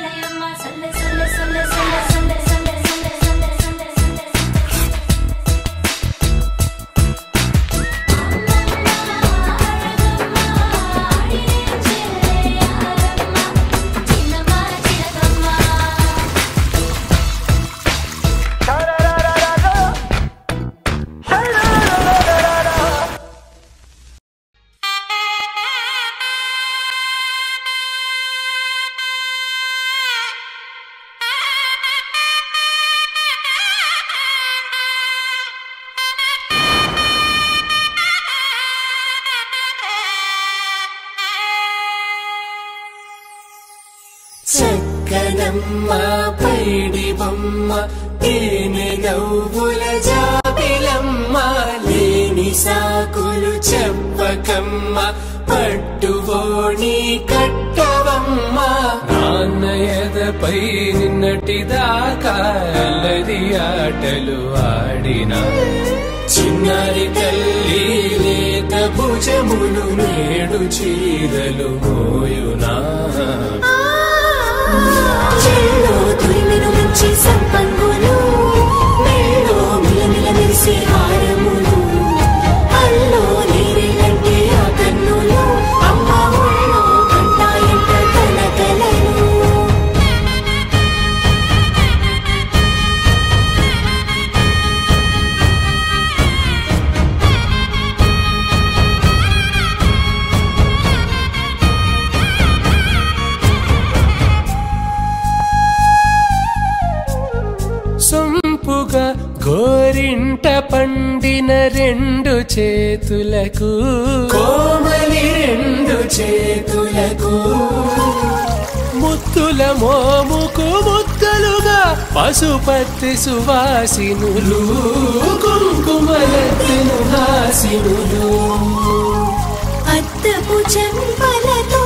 చక్కనమ్మ పైడి బొమ్మ తేనె నవ్వుల జాబిలమ్మ లేని సాకులు చెప్పకమ్మ పట్టువోణి కట్టవమ్మ నాన్నయదపై నిన్నటిదాకా అల్లరి ఆటలు ఆడిన చిన్నారి తల్లి లేత భుజములు నేడు చీరలు మోయునా చెల్లో తురిమిను మంచి సంపంగులు మెల్లో మిలమిల మెరిసే హారములు అల్లో నీరేలంటే ఆ కన్నులు అమ్మ ఒళ్ళో కంటాయంట కలకలను సొంపుగా గోరింట పండిన రెండు చేతులకు కోమలి రెండు చేతులకు ముత్తుల మోముకు ముద్దలుగా పశుపతి సువాసినులు కుంకుమలెత్తిను హాసినులు అద్దపు చెంపలతో